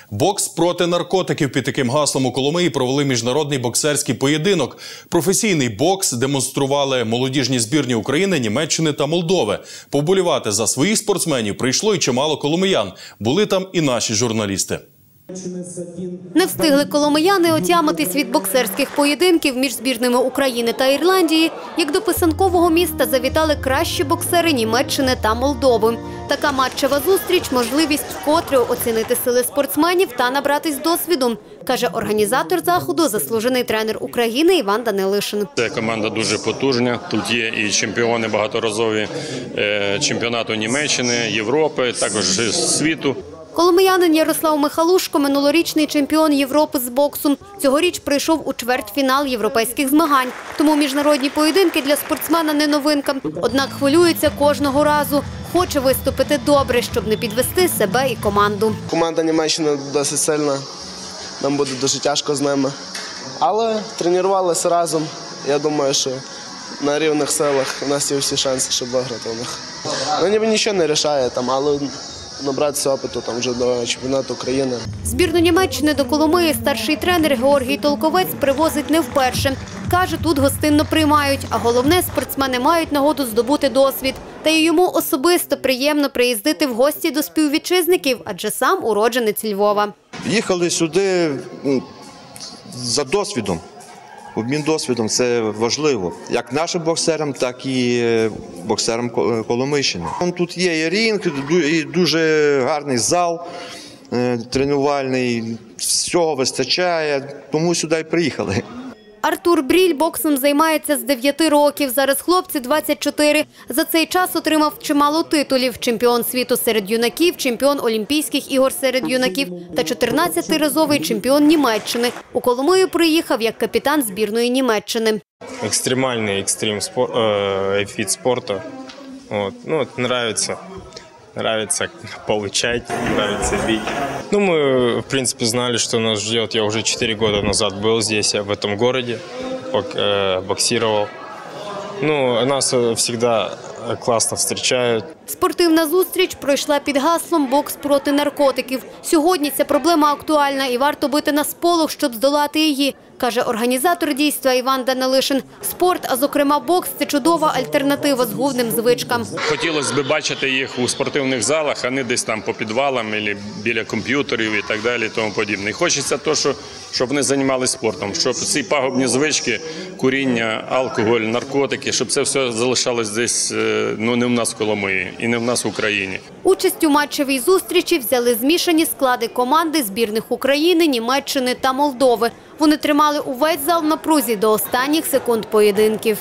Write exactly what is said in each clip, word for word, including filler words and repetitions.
Бокс проти наркотиків під таким гаслом у Коломиї провели міжнародний боксерський поєдинок. Професійний бокс демонстрували молодіжні збірні України, Німеччини та Молдови. Поболівати за своїх спортсменів прийшло й чимало коломиян. Були там і наші журналісти. Не встигли коломияни отямитись від боксерських поєдинків між збірними України та Ірландії, як до писанкового міста завітали кращі боксери Німеччини та Молдови. Така матчева зустріч – можливість вкотре оцінити сили спортсменів та набратись досвіду, каже організатор заходу, заслужений тренер України Іван Данилишин. Це команда дуже потужна. Тут є і чемпіони багаторазові чемпіонату Німеччини, Європи, також світу. Коломиянин Ярослав Михалушко – минулорічний чемпіон Європи з боксу. Цьогоріч прийшов у чвертьфінал європейських змагань. Тому міжнародні поєдинки для спортсмена не новинка. Однак хвилюється кожного разу. Хоче виступити добре, щоб не підвести себе і команду. Команда Німеччини досить сильна. Нам буде дуже тяжко з ними. Але тренувалися разом. Я думаю, що на рівних силах у нас є всі шанси, щоб виграти у них. Ну, ніби нічого не рішає там, але набратися опиту там вже до чемпіонату України. Збірну Німеччини до Коломиї старший тренер Георгій Толковець привозить не вперше. Каже, тут гостинно приймають, а головне, спортсмени мають нагоду здобути досвід. Та й йому особисто приємно приїздити в гості до співвітчизників, адже сам уродженець Львова. Їхали сюди за досвідом. Обмін досвідом – це важливо. Як нашим боксерам, так і боксерам Коломийщини. Тут є і ринг, і дуже гарний зал тренувальний. Всього вистачає, тому сюди й приїхали. Артур Бріль боксом займається з дев'яти років. Зараз хлопці двадцять чотири. За цей час отримав чимало титулів. Чемпіон світу серед юнаків, чемпіон Олімпійських ігор серед юнаків та чотирнадцятиразовий чемпіон Німеччини. У Коломию приїхав як капітан збірної Німеччини. Екстремальний екстрим спор, э, вид спорту. Вот. Ну, вот, нравится. Нравится получать, нравится бить. Ну, мы, в принципе, знали, что нас ждет. Я уже четыре года назад был здесь, в этом городе, боксировал. Ну, нас всегда класно встречають. Спортивна зустріч пройшла під гаслом «Бокс проти наркотиків». Сьогодні ця проблема актуальна і варто бити на сполох, щоб здолати її, каже організатор дійства Іван Данилишин. Спорт, а зокрема бокс – це чудова альтернатива згубним звичкам. Хотілося б бачити їх у спортивних залах, а не десь там по підвалам, або біля комп'ютерів і так далі, і тому подібне. І хочеться то, що, щоб вони займалися спортом, щоб ці пагубні звички, куріння, алкоголь, наркотики, щоб це все залишалось десь, ну, не в нас в Коломиї і не в нас в Україні. Участь у матчевій зустрічі взяли змішані склади команди збірних України, Німеччини та Молдови. Вони тримали увесь зал в напрузі до останніх секунд поєдинків.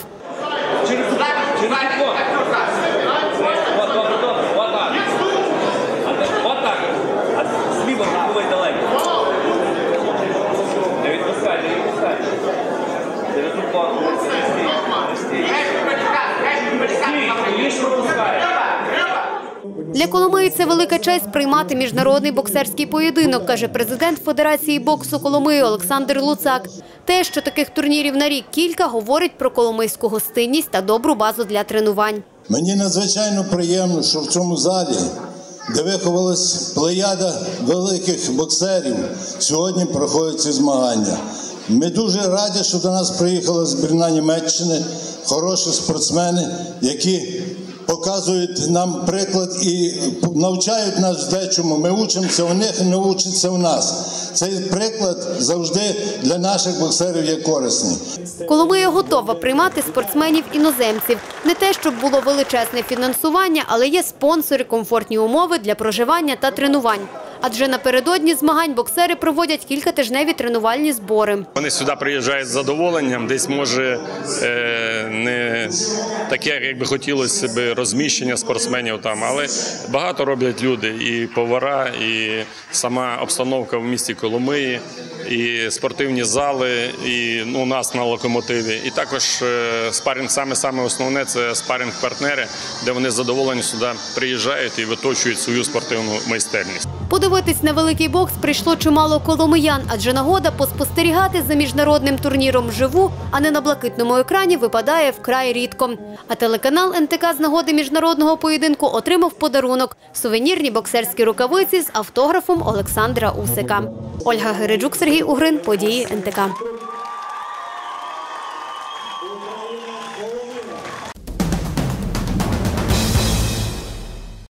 Для Коломиї це велика честь приймати міжнародний боксерський поєдинок, каже президент Федерації боксу Коломиї Олександр Луцак. Те, що таких турнірів на рік кілька, говорить про коломийську гостинність та добру базу для тренувань. Мені надзвичайно приємно, що в цьому залі, де виховалась плеяда великих боксерів, сьогодні проходять ці змагання. Ми дуже раді, що до нас приїхала збірна Німеччини, хороші спортсмени, які показують нам приклад і навчають нас дечому. Ми учимося у них, не учаться у нас. Цей приклад завжди для наших боксерів є корисний. Коломия готова приймати спортсменів-іноземців. Не те, щоб було величезне фінансування, але є спонсори, комфортні умови для проживання та тренувань. Адже напередодні змагань боксери проводять кількатижневі тренувальні збори. Вони сюди приїжджають з задоволенням, десь може не таке, як би хотілося б, розміщення спортсменів там, але багато роблять люди, і повара, і сама обстановка в місті Коломиї, і спортивні зали, і ну, у нас на локомотиві. І також спаринг, саме-саме основне – це спаринг-партнери, де вони задоволені сюди приїжджають і виточують свою спортивну майстерність. Подивитись на великий бокс прийшло чимало коломиян, адже нагода поспостерігати за міжнародним турніром вживу, а не на блакитному екрані, випадає вкрай рідко. А телеканал ен те ка з нагоди міжнародного поєдинку отримав подарунок – сувенірні боксерські рукавиці з автографом Олександра Усика. Ольга Гереджук, Сергій Угрин, події ен те ка.